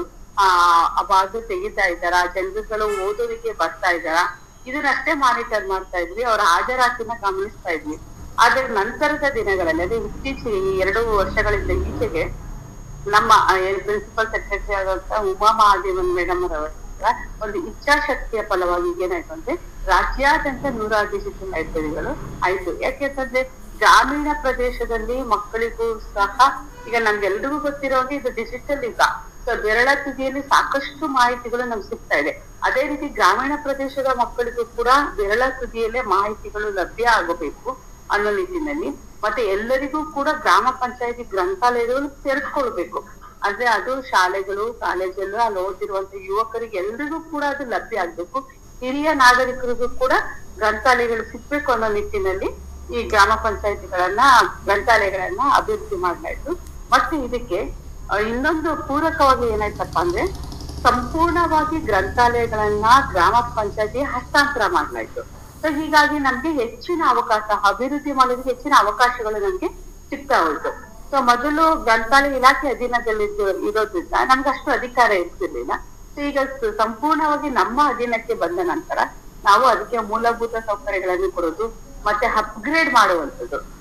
ಆ ಬಾಜು ತೆಗಿತಾ ಇದ್ದಾರ, ಜನರುಗಳು ಓದೋದಕ್ಕೆ ಬರ್ತಾ ಇದ್ದಾರ, ಇದನ್ನಷ್ಟೇ ಮಾನಿಟರ್ ಮಾಡ್ತಾ ಇದ್ವಿ. ಅವ್ರ ಹಾಜರಾತಿನ ಗಮನಿಸ್ತಾ ಇದ್ವಿ. ಆದ್ರೆ ನಂತರದ ದಿನಗಳಲ್ಲಿ ಅದೇ ಇತ್ತೀಚೆಗೆ ಈ ಎರಡು ವರ್ಷಗಳಿಂದ ಈಚೆಗೆ ನಮ್ಮ ಏನು ಪ್ರಿನ್ಸಿಪಲ್ ಸೆಕ್ರೆಟರಿ ಆದಂತ ಉಮಾ ಮಹಾದೇವನ್ ಮೇಡಮ್ ಅವರ ಒಂದು ಇಚ್ಛಾಶಕ್ತಿಯ ಫಲವಾಗಿ ಏನಾಯ್ತು ಅಂದ್ರೆ ರಾಜ್ಯಾದ್ಯಂತ ನೂರಾರು ಡಿಜಿಟಲ್ ಲೈಬ್ರರಿಗಳು ಆಯ್ತು. ಯಾಕೆಂತಂದ್ರೆ ಗ್ರಾಮೀಣ ಪ್ರದೇಶದಲ್ಲಿ ಮಕ್ಕಳಿಗೂ ಸಹ ಈಗ ನಮ್ಗೆಲ್ರಿಗೂ ಗೊತ್ತಿರೋಂಗೆ ಇದು ಡಿಜಿಟಲ್ ಈಗ. ಸೊ ಬೆರಳ ತುದಿಯಲ್ಲಿ ಸಾಕಷ್ಟು ಮಾಹಿತಿಗಳು ನಮ್ಗೆ ಸಿಗ್ತಾ ಇದೆ. ಅದೇ ರೀತಿ ಗ್ರಾಮೀಣ ಪ್ರದೇಶದ ಮಕ್ಕಳಿಗೂ ಕೂಡ ಬೆರಳ ತುದಿಯಲ್ಲೇ ಮಾಹಿತಿಗಳು ಲಭ್ಯ ಆಗಬೇಕು ಅನ್ನೋ ನಿಟ್ಟಿನಲ್ಲಿ ಮತ್ತೆ ಎಲ್ಲರಿಗೂ ಕೂಡ ಗ್ರಾಮ ಪಂಚಾಯತಿ ಗ್ರಂಥಾಲಯಗಳು ತೆರೆದುಕೊಳ್ಬೇಕು. ಅಂದ್ರೆ ಅದು ಶಾಲೆಗಳು, ಕಾಲೇಜಲ್ಲೂ ಅಲ್ಲಿ ಓದಿರುವಂತ ಯುವಕರಿಗೆ ಎಲ್ರಿಗೂ ಕೂಡ ಅದು ಲಭ್ಯ ಆಗ್ಬೇಕು. ಹಿರಿಯ ನಾಗರಿಕರಿಗೂ ಕೂಡ ಗ್ರಂಥಾಲಯಗಳು ಸಿಗ್ಬೇಕು ಅನ್ನೋ ನಿಟ್ಟಿನಲ್ಲಿ ಈ ಗ್ರಾಮ ಪಂಚಾಯತಿಗಳನ್ನ ಗ್ರಂಥಾಲಯಗಳನ್ನ ಅಭಿವೃದ್ಧಿ ಮಾಡ್ಲಾಯ್ತು. ಮತ್ತೆ ಇದಕ್ಕೆ ಇನ್ನೊಂದು ಪೂರಕವಾಗಿ ಏನಾಯ್ತಪ್ಪ ಅಂದ್ರೆ ಸಂಪೂರ್ಣವಾಗಿ ಗ್ರಂಥಾಲಯಗಳನ್ನ ಗ್ರಾಮ ಪಂಚಾಯತಿ ಹಸ್ತಾಂತರ ಮಾಡ್ಲಾಯ್ತು. ಸೊ ಹೀಗಾಗಿ ನಮ್ಗೆ ಹೆಚ್ಚಿನ ಅವಕಾಶ ಅಭಿವೃದ್ಧಿ ಮಾಡೋದಕ್ಕೆ ಹೆಚ್ಚಿನ ಅವಕಾಶಗಳು ನಮ್ಗೆ ಸಿಗ್ತಾ ಹೋಯ್ತು. ಸೊ ಮೊದಲು ಗ್ರಂಥಾಲಯ ಇಲಾಖೆ ಅಧೀನದಲ್ಲಿ ಇರೋದ್ರಿಂದ ನಮ್ಗೆ ಅಷ್ಟು ಅಧಿಕಾರ ಇರ್ತಿರ್ಲಿಲ್ಲ. ಸೊ ಈಗ ಸಂಪೂರ್ಣವಾಗಿ ನಮ್ಮ ಅಧೀನಕ್ಕೆ ಬಂದ ನಂತರ ನಾವು ಅದಕ್ಕೆ ಮೂಲಭೂತ ಸೌಕರ್ಯಗಳನ್ನು ಕೊಡೋದು ಮತ್ತೆ ಅಪ್ಗ್ರೇಡ್ ಮಾಡುವಂಥದ್ದು.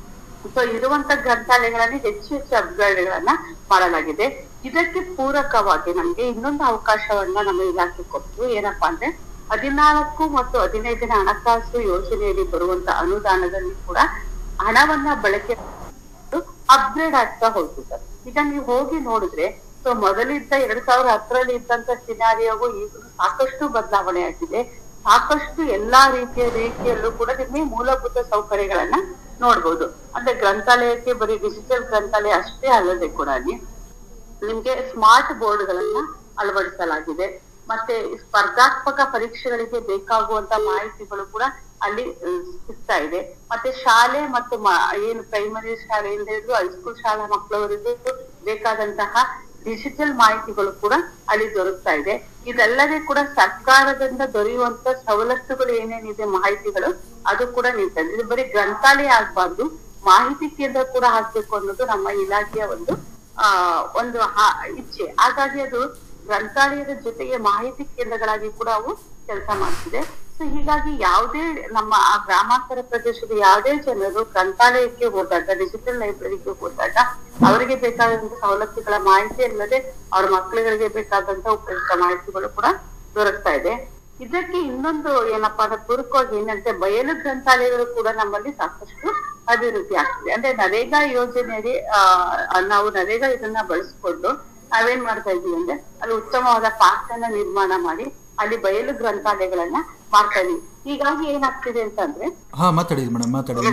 ಸೊ ಇರುವಂತ ಗ್ರಂಥಾಲಯಗಳಲ್ಲಿ ಹೆಚ್ಚು ಹೆಚ್ಚು ಅಪ್ಗ್ರೇಡ್ಗಳನ್ನ ಮಾಡಲಾಗಿದೆ. ಇದಕ್ಕೆ ಪೂರಕವಾಗಿ ನಮ್ಗೆ ಇನ್ನೊಂದು ಅವಕಾಶವನ್ನ ನಮ್ಮ ಇಲಾಖೆ ಕೊಟ್ಟು ಏನಪ್ಪಾ ಅಂದ್ರೆ ಹದಿನಾಲ್ಕು ಮತ್ತು ಹದಿನೈದನೇ ಹಣಕಾಸು ಯೋಜನೆಯಲ್ಲಿ ಬರುವಂತ ಅನುದಾನದಲ್ಲಿ ಕೂಡ ಹಣವನ್ನ ಬಳಕೆ ಅಪ್ಗ್ರೇಡ್ ಆಗ್ತಾ ಹೋಯ್ತು ಸರ್. ಈಗ ನೀವು ಹೋಗಿ ನೋಡಿದ್ರೆ ಸೊ ಮೊದಲಿದ್ದ ಎರಡ್ ಸಾವಿರದ ಹತ್ತರಲ್ಲಿ ಇದ್ದಂತ ಸಿನಾರಿಯೋಗೂ ಈಗ ಸಾಕಷ್ಟು ಬದಲಾವಣೆ ಆಗಿದೆ. ಸಾಕಷ್ಟು ಎಲ್ಲಾ ರೀತಿಯ ರೀತಿಯಲ್ಲೂ ಕೂಡ ನಿಮಗೆ ಮೂಲಭೂತ ಸೌಕರ್ಯಗಳನ್ನ ನೋಡ್ಬೋದು. ಅಂದ್ರೆ ಗ್ರಂಥಾಲಯಕ್ಕೆ ಬರೀ ಡಿಜಿಟಲ್ ಗ್ರಂಥಾಲಯ ಅಷ್ಟೇ ಅಲ್ಲದೆ ಕೂಡ ನಿಮ್ಗೆ ಸ್ಮಾರ್ಟ್ ಬೋರ್ಡ್ ಗಳನ್ನ ಅಳವಡಿಸಲಾಗಿದೆ. ಮತ್ತೆ ಸ್ಪರ್ಧಾತ್ಮಕ ಪರೀಕ್ಷೆಗಳಿಗೆ ಬೇಕಾಗುವಂತ ಮಾಹಿತಿಗಳು ಕೂಡ ಅಲ್ಲಿ ಸಿಗ್ತಾ ಇದೆ. ಮತ್ತೆ ಶಾಲೆ ಮತ್ತು ಏನು ಪ್ರೈಮರಿ ಶಾಲೆಯಿಂದ ಹಿಡಿದು ಹೈಸ್ಕೂಲ್ ಶಾಲಾ ಮಕ್ಕಳವರೆಗೂ ಬೇಕಾದಂತಹ ಡಿಜಿಟಲ್ ಮಾಹಿತಿಗಳು ಕೂಡ ಅಲ್ಲಿ ದೊರಕ್ತಾ ಇದೆ. ಇದಲ್ಲದೆ ಕೂಡ ಸರ್ಕಾರದಿಂದ ದೊರೆಯುವಂತ ಸವಲತ್ತುಗಳು ಏನೇನಿದೆ ಮಾಹಿತಿಗಳು ಅದು ಕೂಡ ನೀಡ್ತದೆ. ಇದು ಬರೀ ಗ್ರಂಥಾಲಯ ಆಗ್ಬಾರ್ದು, ಮಾಹಿತಿ ಕೇಂದ್ರ ಕೂಡ ಹಾಕ್ಬೇಕು ಅನ್ನೋದು ನಮ್ಮ ಇಲಾಖೆಯ ಒಂದು ಆ ಒಂದು ಇಚ್ಛೆ. ಹಾಗಾಗಿ ಅದು ಗ್ರಂಥಾಲಯದ ಜೊತೆಗೆ ಮಾಹಿತಿ ಕೇಂದ್ರಗಳಾಗಿ ಕೂಡ ಅವು ಕೆಲಸ ಮಾಡ್ತಿದೆ. ಸೊ ಹೀಗಾಗಿ ಯಾವುದೇ ನಮ್ಮ ಆ ಗ್ರಾಮಾಂತರ ಪ್ರದೇಶದ ಯಾವುದೇ ಜನರು ಗ್ರಂಥಾಲಯಕ್ಕೆ ಹೋದಾಗ, ಡಿಜಿಟಲ್ ಲೈಬ್ರರಿಗೆ ಹೋದಾಗ ಅವರಿಗೆ ಬೇಕಾದಂತ ಸವಲತ್ತುಗಳ ಮಾಹಿತಿ ಅಲ್ಲದೆ ಅವ್ರ ಮಕ್ಕಳುಗಳಿಗೆ ಬೇಕಾದಂತ ಉಪಯುಕ್ತ ಮಾಹಿತಿಗಳು ಕೂಡ ದೊರಕ್ತಾ ಇದೆ. ಇದಕ್ಕೆ ಇನ್ನೊಂದು ಏನಪ್ಪಾ ಅಂದ್ರೆ ಪೂರಕವಾಗಿ ಏನಂತೆ ಬಯಲು ಗ್ರಂಥಾಲಯಗಳು ಕೂಡ ನಮ್ಮಲ್ಲಿ ಸಾಕಷ್ಟು ಅಭಿವೃದ್ಧಿ ಆಗ್ತಿದೆ. ಅಂದ್ರೆ ನರೇಗಾ ಯೋಜನೆಯಲ್ಲಿ ಆ ನಾವು ನರೇಗಾ ಇದನ್ನ ಬಳಸ್ಕೊಂಡು ನಾವೇನ್ ಮಾಡ್ತಾ ಇದೀವಿ ಅಂದ್ರೆ ಅಲ್ಲಿ ಉತ್ತಮವಾದ ಪಾರ್ಕ್ ಅನ್ನ ನಿರ್ಮಾಣ ಮಾಡಿ ಅಲ್ಲಿ ಬಯಲು ಗ್ರಂಥಾಲಯಗಳನ್ನ ಮಾಡ್ತಾ ಇದೀವಿ. ಹೀಗಾಗಿ ಏನಾಗ್ತಿದೆ ಅಂತಂದ್ರೆ ಹಾ ಮಾತಾಡಿ ಮೇಡಮ್ ಮಾತಾಡಿ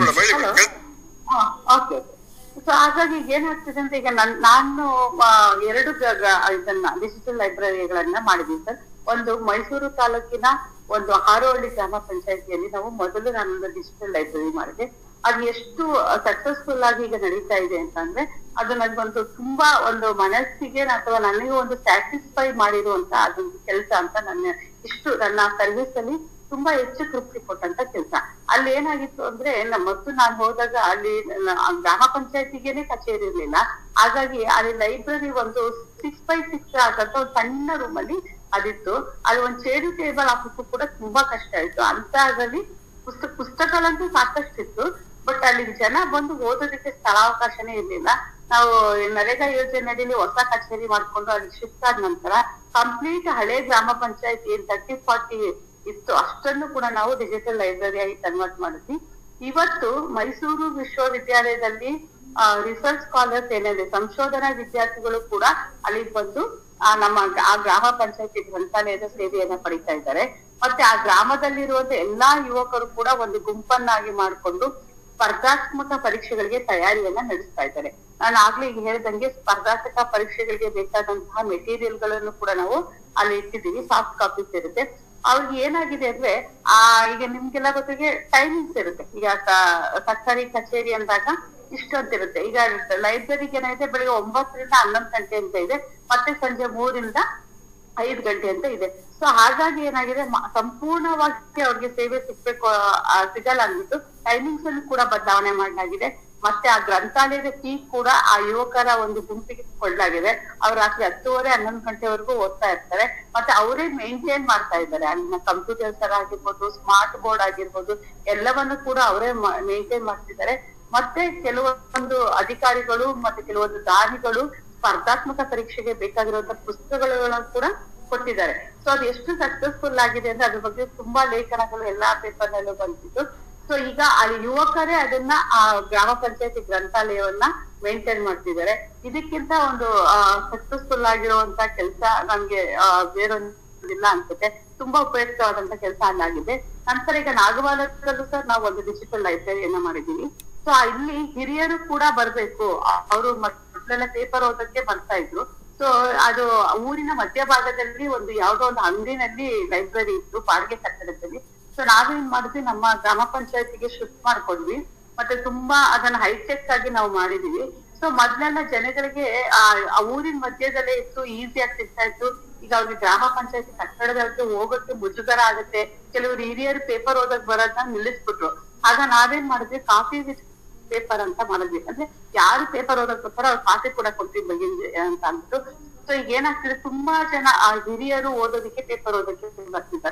ಓಕೆ ಸೊ ಹಾಗಾಗಿ ಈಗ ಏನಾಗ್ತಿದೆ ಅಂತ ಈಗ ನನ್ ನಾನು ಎರಡು ಇದನ್ನ ಡಿಜಿಟಲ್ ಲೈಬ್ರರಿಗಳನ್ನ ಮಾಡಿದೀವಿ ಸರ್. ಒಂದು ಮೈಸೂರು ತಾಲೂಕಿನ ಒಂದು ಹಾರೋಹಳ್ಳಿ ಗ್ರಾಮ ಪಂಚಾಯತಿಯಲ್ಲಿ ನಾವು ಮೊದಲು ನಾನೊಂದು ಡಿಜಿಟಲ್ ಲೈಬ್ರರಿ ಮಾಡಿದೆ. ಅದು ಎಷ್ಟು ಸಕ್ಸಸ್ಫುಲ್ ಆಗಿ ಈಗ ನಡೀತಾ ಇದೆ ಅಂತಂದ್ರೆ ಅದು ನನ್ಗೊಂದು ತುಂಬಾ ಒಂದು ಮನಸ್ಸಿಗೆ ಅಥವಾ ನನಗೆ ಒಂದು ಸ್ಯಾಟಿಸ್ಫೈ ಮಾಡಿರುವಂತ ಅದೊಂದು ಕೆಲಸ ಅಂತ ನನ್ನ ಇಷ್ಟು ನನ್ನ ಸರ್ವಿಸ್ ಅಲ್ಲಿ ತುಂಬಾ ಹೆಚ್ಚು ತೃಪ್ತಿ ಕೊಟ್ಟಂತ ಕೆಲಸ. ಅಲ್ಲಿ ಏನಾಗಿತ್ತು ಅಂದ್ರೆ ಮತ್ತು ನಾನು ಹೋದಾಗ ಅಲ್ಲಿ ಗ್ರಾಮ ಪಂಚಾಯತಿಗೆನೆ ಕಚೇರಿ ಇರ್ಲಿಲ್ಲ. ಹಾಗಾಗಿ ಅಲ್ಲಿ ಲೈಬ್ರರಿ ಒಂದು ಸಿಕ್ಸ್ ಬೈ ಸಿಕ್ಸ್ ಆಗಂತ ಒಂದು ಸಣ್ಣ ರೂಮ್ ಅಲ್ಲಿ ಅದಿತ್ತು. ಅಲ್ಲಿ ಒಂದು ಚೇರು ಟೇಬಲ್ ಹಾಕಕ್ಕೂ ಕೂಡ ತುಂಬಾ ಕಷ್ಟ ಆಯ್ತು. ಅಂತ ಅದರಲ್ಲಿ ಪುಸ್ತಕ ಪುಸ್ತಕಗಳಂತೂ ಸಾಕಷ್ಟಿತ್ತು, ಬಟ್ ಅಲ್ಲಿ ಜನ ಬಂದು ಓದೋದಕ್ಕೆ ಸ್ಥಳಾವಕಾಶನೇ ಇರ್ಲಿಲ್ಲ. ನಾವು ನರೇಗಾ ಯೋಜನೆಯಲ್ಲಿ ಹೊಸ ಕಚೇರಿ ಮಾಡ್ಕೊಂಡು ಅಲ್ಲಿ ಶಿಫ್ಟ್ ಆದ ನಂತರ ಕಂಪ್ಲೀಟ್ ಹಳೆ ಗ್ರಾಮ ಪಂಚಾಯತಿ ಏನ್ ತರ್ಟಿ ಫಾರ್ಟಿ ಇತ್ತು ಅಷ್ಟನ್ನು ಕೂಡ ನಾವು ಡಿಜಿಟಲ್ ಲೈಬ್ರರಿ ಆಗಿ ಕನ್ವರ್ಟ್ ಮಾಡಿದ್ವಿ. ಇವತ್ತು ಮೈಸೂರು ವಿಶ್ವವಿದ್ಯಾಲಯದಲ್ಲಿ ಆ ರಿಸರ್ಚ್ ಸ್ಕಾಲರ್ಸ್ ಏನಿದೆ ಸಂಶೋಧನಾ ವಿದ್ಯಾರ್ಥಿಗಳು ಕೂಡ ಅಲ್ಲಿ ಬಂದು ಆ ನಮ್ಮ ಆ ಗ್ರಾಮ ಪಂಚಾಯತಿ ಗ್ರಂಥಾಲಯದ ಸೇವೆಯನ್ನ ಪಡಿತಾ ಇದ್ದಾರೆ. ಮತ್ತೆ ಆ ಗ್ರಾಮದಲ್ಲಿರುವಂತ ಎಲ್ಲಾ ಯುವಕರು ಕೂಡ ಒಂದು ಗುಂಪನ್ನಾಗಿ ಮಾಡಿಕೊಂಡು ಸ್ಪರ್ಧಾತ್ಮಕ ಪರೀಕ್ಷೆಗಳಿಗೆ ತಯಾರಿಯನ್ನ ನಡೆಸ್ತಾ ಇದ್ದಾರೆ. ನಾನು ಆಗ್ಲೇ ಈಗ ಹೇಳ್ದಂಗೆ ಸ್ಪರ್ಧಾತ್ಮಕ ಪರೀಕ್ಷೆಗಳಿಗೆ ಬೇಕಾದಂತಹ ಮೆಟೀರಿಯಲ್ ಗಳನ್ನು ಕೂಡ ನಾವು ಅಲ್ಲಿ ಇಟ್ಟಿದ್ದೀವಿ. ಸಾಫ್ಟ್ ಕಾಪೀಸ್ ಇರುತ್ತೆ. ಅವ್ರಿಗೆ ಏನಾಗಿದೆ ಅಂದ್ರೆ ಆ ಈಗ ನಿಮ್ಗೆಲ್ಲ ಗೊತ್ತಿಗೆ ಟೈಮಿಂಗ್ಸ್ ಇರುತ್ತೆ. ಈಗ ಸರ್ಕಾರಿ ಕಚೇರಿ ಅಂದಾಗ ಇಷ್ಟು ಅಂತ ಇರುತ್ತೆ. ಈಗ ಲೈಬ್ರರಿಗೆ ಏನಾಗಿದೆ ಬೆಳಿಗ್ಗೆ ಒಂಬತ್ತರಿಂದ ಹನ್ನೊಂದು ಗಂಟೆ ಅಂತ ಇದೆ, ಮತ್ತೆ ಸಂಜೆ ಮೂರಿಂದ ಐದು ಗಂಟೆ ಅಂತ ಇದೆ. ಸೊ ಹಾಗಾಗಿ ಏನಾಗಿದೆ ಸಂಪೂರ್ಣವಾಗಿ ಅವ್ರಿಗೆ ಸೇವೆ ಸಿಗ್ಬೇಕು ಸಿಗಲ್ಲ ಅಂದ್ಬಿಟ್ಟು ಟೈಮಿಂಗ್ಸ್ ಅನ್ನು ಕೂಡ ಬದಲಾವಣೆ ಮಾಡಲಾಗಿದೆ. ಮತ್ತೆ ಆ ಗ್ರಂಥಾಲಯದ ಫೀ ಕೂಡ ಆ ಯುವಕರ ಒಂದು ಗುಂಪಿಗೆ ಕೊಡಲಾಗಿದೆ. ಅವ್ರು ರಾತ್ರಿ ಹತ್ತುವರೆ ಹನ್ನೊಂದು ಗಂಟೆವರೆಗೂ ಓದ್ತಾ ಇರ್ತಾರೆ. ಮತ್ತೆ ಅವರೇ ಮೇಂಟೈನ್ ಮಾಡ್ತಾ ಇದ್ದಾರೆ. ಅಲ್ಲಿನ ಕಂಪ್ಯೂಟರ್ಸ್ ಆಗಿರ್ಬೋದು, ಸ್ಮಾರ್ಟ್ ಬೋರ್ಡ್ ಆಗಿರ್ಬೋದು, ಎಲ್ಲವನ್ನು ಕೂಡ ಅವರೇ ಮೇಂಟೈನ್ ಮಾಡ್ತಿದ್ದಾರೆ. ಮತ್ತೆ ಕೆಲವೊಂದು ಅಧಿಕಾರಿಗಳು ಮತ್ತೆ ಕೆಲವೊಂದು ದಾನಿಗಳು ಸ್ಪರ್ಧಾತ್ಮಕ ಪರೀಕ್ಷೆಗೆ ಬೇಕಾಗಿರುವಂತಹ ಪುಸ್ತಕಗಳನ್ನು ಕೂಡ ಕೊಟ್ಟಿದ್ದಾರೆ. ಸೊ ಅದು ಎಷ್ಟು ಸಕ್ಸಸ್ಫುಲ್ ಆಗಿದೆ ಅಂದ್ರೆ ಅದ್ರ ಬಗ್ಗೆ ತುಂಬಾ ಲೇಖನಗಳು ಎಲ್ಲಾ ಪೇಪರ್ ನಲ್ಲೂ ಬಂದಿತ್ತು. ಸೊ ಈಗ ಅಲ್ಲಿ ಯುವಕರೇ ಅದನ್ನ ಆ ಗ್ರಾಮ ಪಂಚಾಯತಿ ಗ್ರಂಥಾಲಯವನ್ನ ಮೇಂಟೈನ್ ಮಾಡ್ತಿದ್ದಾರೆ. ಇದಕ್ಕಿಂತ ಒಂದು ಸಕ್ಸಸ್ಫುಲ್ ಆಗಿರುವಂತ ಕೆಲಸ ನಮ್ಗೆ ಬೇರೊಂದಿಲ್ಲ ಅನ್ಸುತ್ತೆ. ತುಂಬಾ ಉಪಯುಕ್ತವಾದಂತ ಕೆಲಸ ಅಲ್ಲಾಗಿದೆ. ನಂತರ ಈಗ ನಾಗವಾಲದಲ್ಲೂ ಸಹ ನಾವು ಒಂದು ಡಿಜಿಟಲ್ ಲೈಬ್ರರಿಯನ್ನ ಮಾಡಿದೀವಿ. ಸೊ ಇಲ್ಲಿ ಹಿರಿಯರು ಕೂಡ ಬರ್ಬೇಕು. ಅವರು ಮೊದಲೆಲ್ಲ ಪೇಪರ್ ಓದಕ್ಕೆ ಬರ್ತಾ ಇದ್ರು. ಸೊ ಅದು ಊರಿನ ಮಧ್ಯಭಾಗದಲ್ಲಿ ಒಂದು ಯಾವ್ದೋ ಒಂದು ಅಂಗಡಿನಲ್ಲಿ ಲೈಬ್ರರಿ ಇತ್ತು ಬಾಡಿಗೆ ಕಟ್ಟಡದಲ್ಲಿ. ಸೊ ನಾವೇನ್ ಮಾಡಿದ್ವಿ, ನಮ್ಮ ಗ್ರಾಮ ಪಂಚಾಯತಿಗೆ ಶಿಫ್ಟ್ ಮಾಡ್ಕೊಂಡ್ವಿ. ಮತ್ತೆ ತುಂಬಾ ಅದನ್ನ ಹೈಟೆಕ್ ಆಗಿ ನಾವು ಮಾಡಿದೀವಿ. ಸೊ ಮೊದ್ಲೆಲ್ಲ ಜನಗಳಿಗೆ ಆ ಊರಿನ ಮಧ್ಯದಲ್ಲೇ ಇತ್ತು, ಈಸಿ ಆಗಿ ಸಿಗ್ತಾ ಇತ್ತು. ಈಗ ಅವ್ರಿಗೆ ಗ್ರಾಮ ಪಂಚಾಯತಿ ಕಟ್ಟಡದಕ್ಕೆ ಹೋಗೋಕ್ಕೆ ಮುಜುಗರ ಆಗುತ್ತೆ. ಕೆಲವರು ಹಿರಿಯರು ಪೇಪರ್ ಓದಕ್ ಬರೋದನ್ನ ನಿಲ್ಲಿಸ್ಬಿಟ್ರು. ಆಗ ನಾವೇನ್ ಮಾಡಿದ್ವಿ, ಕಾಫಿ ವಿತ್ ಪೇಪರ್ ಅಂತ ಮಾಡಿದ್ವಿ. ಅಂದ್ರೆ ಯಾರು ಪೇಪರ್ ಓದಕ್ ಬರ್ತಾರೋ ಅವ್ರು ಕಾಫಿ ಕೂಡ ಕೊಡ್ತೀವಿ ಬಗೆಂದು ಅಂತ ಅಂದ್ಬಿಟ್ಟು. ಸೊ ಈಗ ಏನಾಗ್ತಿದೆ, ತುಂಬಾ ಜನ ಆ ಹಿರಿಯರು ಓದೋದಕ್ಕೆ ಪೇಪರ್ ಓದೋಕೆ ಬರ್ತಿದ್ದಾರೆ. ಮತ್ತೆ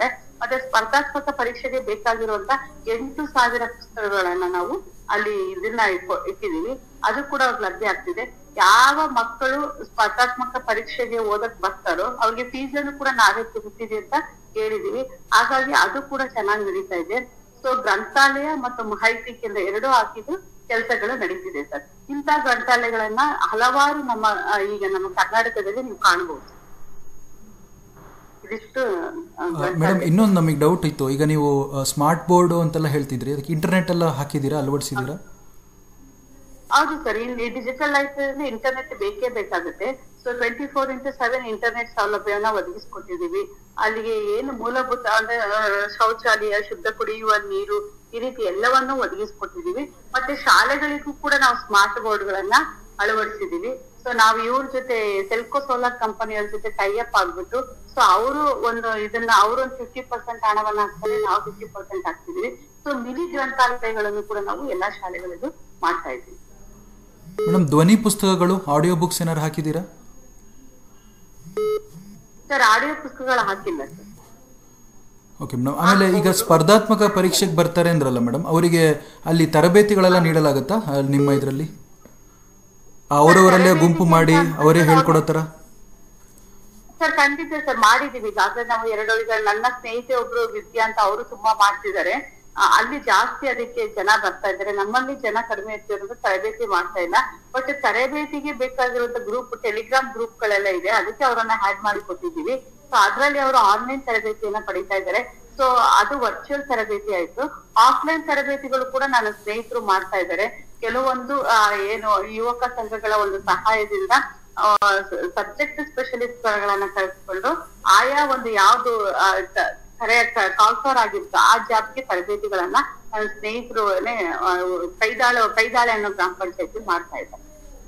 ಮತ್ತೆ ಸ್ಪರ್ಧಾತ್ಮಕ ಪರೀಕ್ಷೆಗೆ ಬೇಕಾಗಿರುವಂತ ಎಂಟು ಸಾವಿರ ಪುಸ್ತಕಗಳನ್ನ ನಾವು ಅಲ್ಲಿ ಇದನ್ನ ಇಟ್ಕೊ- ಇಟ್ಟಿದೀವಿ. ಅದು ಕೂಡ ಅವ್ರಿಗೆ ಲಭ್ಯ ಆಗ್ತಿದೆ. ಯಾವ ಮಕ್ಕಳು ಸ್ಪರ್ಧಾತ್ಮಕ ಪರೀಕ್ಷೆಗೆ ಓದಕ್ ಬರ್ತಾರೋ ಅವ್ರಿಗೆ ಫೀಸ್ ಅನ್ನು ಕೂಡ ನಾವೇ ತುಂಬ್ತೀವಿ ಅಂತ ಹೇಳಿದೀವಿ. ಹಾಗಾಗಿ ಅದು ಕೂಡ ಚೆನ್ನಾಗಿ ನಡೀತಾ ಇದೆ. ಸೊ ಗ್ರಂಥಾಲಯ ಮತ್ತು ಮಾಹಿತಿ ಕೇಂದ್ರ ಎರಡೂ ಹಾಕಿದ್ದು ಕೆಲಸಗಳು ನಡೀತಿದೆ ಸರ್. ಇಂಥ ಗ್ರಂಥಾಲಯಗಳನ್ನ ಹಲವಾರು ನಮ್ಮ ಆ, ಈಗ ನಮ್ಮ ಕರ್ನಾಟಕದಲ್ಲಿ ನೀವು ಕಾಣಬಹುದು. ಇದಿಷ್ಟು ಆ, ಮೇಡಮ್ ಗ್ರಂಥಾಲಯ. ಇನ್ನೊಂದು ನಮಗೆ ಡೌಟ್ ಇತ್ತು. ಈಗ ನೀವು ಸ್ಮಾರ್ಟ್ ಬೋರ್ಡ್ ಅಂತೆಲ್ಲ ಹೇಳ್ತಿದ್ರಿ, ಅದಕ್ಕೆ ಇಂಟರ್ನೆಟ್ ಎಲ್ಲ ಹಾಕಿದ್ದೀರಾ, ಅಳವಡಿಸಿದ್ದೀರಾ? ಹೌದು ಸರ್, ಇಲ್ಲಿ ಡಿಜಿಟಲ್ ಲೈಬ್ರರಿ ಇಂಟರ್ನೆಟ್ ಬೇಕೇ ಬೇಕಾಗುತ್ತೆ. So twenty four into seven internet ಸೌಲಭ್ಯವನ್ನ ಒದಗಿಸ್ಕೊಟ್ಟಿದೀವಿ. ಅಲ್ಲಿಗೆ ಏನು ಮೂಲಭೂತ ಅಂದ್ರೆ ಆ, ಶೌಚಾಲಯ, ಶುದ್ಧ ಕುಡಿಯುವ ನೀರು, ಈ ರೀತಿ ಎಲ್ಲವನ್ನೂ ಒದಗಿಸ್ಕೊಟ್ಟಿದೀವಿ. ಮತ್ತೆ ಶಾಲೆಗಳಿಗೂ ಕೂಡ ನಾವು ಸ್ಮಾರ್ಟ್ ಬೋರ್ಡ್ ಗಳನ್ನ ಅಳವಡಿಸಿದೀವಿ. ಸೊ ನಾವು ಇವ್ರ ಜೊತೆ ಸೆಲ್ಕೋ ಸೋಲಾರ್ ಕಂಪನಿಯವ್ರ ಜೊತೆ ಟೈ ಅಪ್ ಆಗ್ಬಿಟ್ಟು, ಸೊ ಅವರು ಒಂದು ಇದನ್ನ ಅವರು ಒಂದು ಫಿಫ್ಟಿ ಪರ್ಸೆಂಟ್ ಹಣವನ್ನ ಹಾಕ್ತಾರೆ, ನಾವು ಫಿಫ್ಟಿ ಪರ್ಸೆಂಟ್ ಹಾಕ್ತಿದೀವಿ. ಸೊ ಮಿನಿ ಗ್ರಂಥಾಲಯಗಳನ್ನು ಕೂಡ ನಾವು ಎಲ್ಲಾ ಶಾಲೆಗಳಿಗೂ ಮಾಡ್ತಾ ಇದ್ದೀವಿ. ಮೇಡಮ್ ಧ್ವನಿ ಪುಸ್ತಕಗಳು, ಆಡಿಯೋ ಬುಕ್ಸ್ ಏನಾರು ಹಾಕಿದ್ದೀರಾ? ಸರ್ ಆಡಿಯೋ ಪುಸ್ತಕಗಳು ಹಾಕಿಲ್ಲ ಸರ್. Okay madam. ಆಮೇಲೆ ಈಗ ಸ್ಪರ್ಧಾತ್ಮಕ ಪರೀಕ್ಷೆಗೆ ಬರ್ತಾರೆ ಅಂದ್ರಲ್ಲ ಮೇಡಮ್, ಅವರಿಗೆ ಅಲ್ಲಿ ತರಬೇತಿಗಳೆಲ್ಲ ನೀಡಲಾಗುತ್ತಾ ಅಲ್ಲಿ ನಿಮ್ಮ ಇದರಲ್ಲಿ? ಅವರವರಲ್ಲೇ ಗುಂಪು ಮಾಡಿ ಅವರೇ ಹೇಳ್ಕೊಡೋ ಥರ? ಸರ್ ಖಂಡಿತ ಸರ್ ಮಾಡಿದೀವಿ. ಈಗಾಗಲೇ ನಾವು ಎರಡು ಈಗ ನನ್ನ ಸ್ನೇಹಿತೆ ಒಬ್ರು ವಿದ್ಯಾ ಅಂತ ಅವರು ತುಂಬಾ ಮಾಡ್ತಿದ್ದಾರೆ. ಆ, ಅಲ್ಲಿ ಜಾಸ್ತಿ ಅದಕ್ಕೆ ಜನ ಬರ್ತಾ ಇದ್ದಾರೆ. ನಮ್ಮಲ್ಲಿ ಜನ ಕಡಿಮೆ ಇರ್ತಿರೋದು ತರಬೇತಿ ಮಾಡ್ತಾ ಇಲ್ಲ. ಬಟ್ ತರಬೇತಿಗೆ ಬೇಕಾಗಿರುವಂತ ಗ್ರೂಪ್, ಟೆಲಿಗ್ರಾಮ್ ಗ್ರೂಪ್ ಗಳೆಲ್ಲ ಇದೆ, ಅದಕ್ಕೆ ಅವರನ್ನ ಹ್ಯಾಡ್ ಮಾಡಿ ಕೊಟ್ಟಿದ್ದೀವಿ. ಸೊ ಅದ್ರಲ್ಲಿ ಅವರು ಆನ್ಲೈನ್ ತರಬೇತಿಯನ್ನ ಪಡಿತಾ ಇದ್ದಾರೆ. ಸೊ ಅದು ವರ್ಚುವಲ್ ತರಬೇತಿ ಆಯ್ತು. ಆಫ್ಲೈನ್ ತರಬೇತಿಗಳು ಕೂಡ ನನ್ನ ಸ್ನೇಹಿತರು ಮಾಡ್ತಾ ಇದ್ದಾರೆ. ಕೆಲವೊಂದು ಆ, ಏನು ಯುವಕ ಸಂಘಗಳ ಒಂದು ಸಹಾಯದಿಂದ ಸಬ್ಜೆಕ್ಟ್ ಸ್ಪೆಷಲಿಸ್ಟ್ ಗಳನ್ನ ಕರೆಸ್ಕೊಂಡು ಆಯಾ ಒಂದು ಯಾವ್ದು ಕರೆ ಕಾಲ್ಫರ್ ಆಗಿತ್ತು ಆ ಜಾಬ್ಗೆ ತರಬೇತಿಗಳನ್ನ ನನ್ನ ಸ್ನೇಹಿತರು ಕೈದಾಳ ಕೈದಾಳೆ ಅನ್ನೋ ಗ್ರಾಮ ಪಂಚಾಯತಿ ಮಾಡ್ತಾ ಇದ್ದಾರೆ.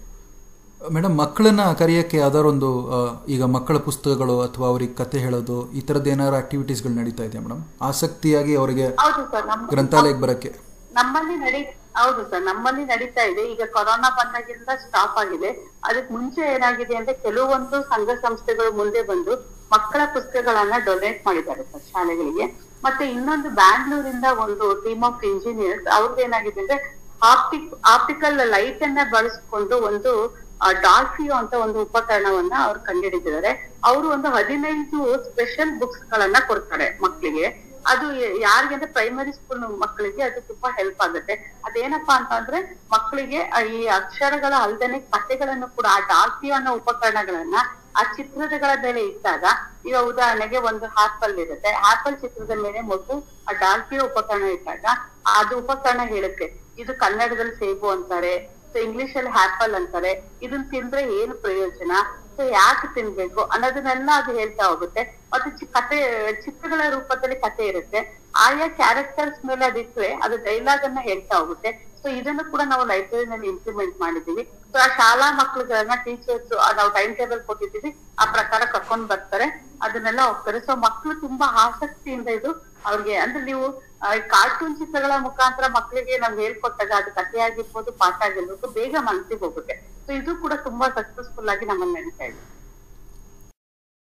ಮೇಡಮ್ ಮಕ್ಕಳನ್ನ ಕರೆಯೋಕ್ಕೆ ಯಾವ್ದಾರೊಂದು ಆ, ಈಗ ಮಕ್ಕಳ ಪುಸ್ತಕಗಳು ಅಥವಾ ಅವ್ರಿಗೆ ಕತೆ ಹೇಳೋದು ಈ ಥರದ್ದು ಏನಾದ್ರು ಆಕ್ಟಿವಿಟೀಸ್ಗಳು ನಡೀತಾ ಇದೆಯಾ ಮೇಡಮ್? ಆಸಕ್ತಿಯಾಗಿ ಅವರಿಗೆ ಹೌದು ಸರ್, ನಮ್ಮ ಗ್ರಂಥಾಲಯಕ್ಕೆ ಬರೋಕ್ಕೆ. ನಮ್ಮಲ್ಲಿ ನಡಿ ಹೌದು ಸರ್, ನಮ್ಮಲ್ಲಿ ನಡೀತಾ ಇದೆ. ಈಗ ಕೊರೋನಾ ಬಂದಾಗಿಂದ ಸ್ಟಾಪ್ ಆಗಿದೆ. ಅದಕ್ಕೆ ಮುಂಚೆ ಏನಾಗಿದೆ ಅಂದ್ರೆ ಕೆಲವೊಂದು ಸಂಘ ಸಂಸ್ಥೆಗಳು ಮುಂದೆ ಬಂದು ಮಕ್ಕಳ ಪುಸ್ತಕಗಳನ್ನ ಡೊನೇಟ್ ಮಾಡಿದ್ದಾರೆ ಸರ್ ಶಾಲೆಗಳಿಗೆ. ಮತ್ತೆ ಇನ್ನೊಂದು ಬ್ಯಾಂಗ್ಳೂರಿಂದ ಒಂದು ಟೀಮ್ ಆಫ್ ಇಂಜಿನಿಯರ್ಸ್ ಅವ್ರದ್ದು ಏನಾಗಿದೆ ಅಂದ್ರೆ ಆಪ್ಟಿಕ್ ಆಪ್ಟಿಕಲ್ ಲೈಟ್ ಅನ್ನ ಬಳಸಿಕೊಂಡು ಒಂದು ಡಾಲ್ಫಿಯೋ ಅಂತ ಒಂದು ಉಪಕರಣವನ್ನ ಅವ್ರು ಕಂಡುಹಿಡಿದಿದ್ದಾರೆ. ಅವರು ಒಂದು ಹದಿನೈದು ಸ್ಪೆಷಲ್ ಬುಕ್ಸ್ ಗಳನ್ನ ಕೊಡ್ತಾರೆ ಮಕ್ಕಳಿಗೆ. ಅದು ಯಾರಿಗೆ ಅಂದ್ರೆ ಪ್ರೈಮರಿ ಸ್ಕೂಲ್ ಮಕ್ಕಳಿಗೆ ಅದು ತುಂಬಾ ಹೆಲ್ಪ್ ಆಗುತ್ತೆ. ಅದೇನಪ್ಪಾ ಅಂತ ಅಂದ್ರೆ ಮಕ್ಕಳಿಗೆ ಈ ಅಕ್ಷರಗಳ ಅಲ್ದೇನೆ ಕಥೆಗಳನ್ನು ಕೂಡ ಆ ಡಾಲ್ಫಿಯೋ ಅನ್ನೋ ಉಪಕರಣಗಳನ್ನ ಆ ಚಿತ್ರದ ಮೇಲೆ ಇಟ್ಟಾಗ, ಈಗ ಉದಾಹರಣೆಗೆ ಒಂದು ಆಪಲ್ ಇರುತ್ತೆ, ಆಪಲ್ ಚಿತ್ರದ ಮೇಲೆ ಮಗು ಆ ಡಾಲ್ಫಿಯೋ ಉಪಕರಣ ಇಟ್ಟಾಗ ಅದು ಉಪಕರಣ ಹೇಳುತ್ತೆ ಇದು ಕನ್ನಡದಲ್ಲಿ ಸೇಬು ಅಂತಾರೆ, ಸೊ ಇಂಗ್ಲಿಷ್ ಅಲ್ಲಿ ಆಪಲ್ ಅಂತಾರೆ, ಇದನ್ನ ತಿಂದ್ರೆ ಏನು ಪ್ರಯೋಜನ, ಸೊ ಯಾಕೆ ತಿನ್ಬೇಕು ಅನ್ನೋದನ್ನೆಲ್ಲ ಅದು ಹೇಳ್ತಾ ಹೋಗುತ್ತೆ. ಮತ್ತೆ ಕತೆ ಚಿತ್ರಗಳ ರೂಪದಲ್ಲಿ ಕತೆ ಇರುತ್ತೆ. ಆಯಾ ಕ್ಯಾರೆಕ್ಟರ್ಸ್ ಮೇಲೆ ಅದಿಟ್ರೆ ಅದು ಡೈಲಾಗ್ ಅನ್ನ ಹೇಳ್ತಾ ಹೋಗುತ್ತೆ. ಸೊ ಇದನ್ನು ಕೂಡ ನಾವು ಲೈಬ್ರರಿನಲ್ಲಿ ಇಂಪ್ಲಿಮೆಂಟ್ ಮಾಡಿದೀವಿ. ಸೊ ಆ ಶಾಲಾ ಮಕ್ಕಳುಗಳನ್ನ ಟೀಚರ್ಸ್ ನಾವು ಟೈಮ್ ಟೇಬಲ್ ಕೊಟ್ಟಿದ್ದೀವಿ, ಆ ಪ್ರಕಾರ ಕರ್ಕೊಂಡ್ ಬರ್ತಾರೆ, ಅದನ್ನೆಲ್ಲ ಹೋಗ್ತಾರೆ. ಸೊ ಮಕ್ಕಳು ತುಂಬಾ ಆಸಕ್ತಿಯಿಂದ ಇದು ಅವ್ರಿಗೆ ಅಂದ್ರೆ ನೀವು ಕಾರ್ಟೂನ್ ಚಿತ್ರಗಳ ಮುಖಾಂತರ ಮಕ್ಕಳಿಗೆ ನಾವು ಹೇಳ್ಕೊಟ್ಟಾಗ ಅದು ಕಥೆ ಆಗಿರ್ಬೋದು, ಪಾಠ ಆಗಿರ್ಬೋದು, ಬೇಗ ಮನಸ್ಸಿಗೆ ಹೋಗುತ್ತೆ. ಸೊ ಇದು ಕೂಡ ತುಂಬಾ ಸಕ್ಸಸ್ಫುಲ್ ಆಗಿ ನಮ್ಮಲ್ಲಿ ನಡೀತಾ ಇದೆ.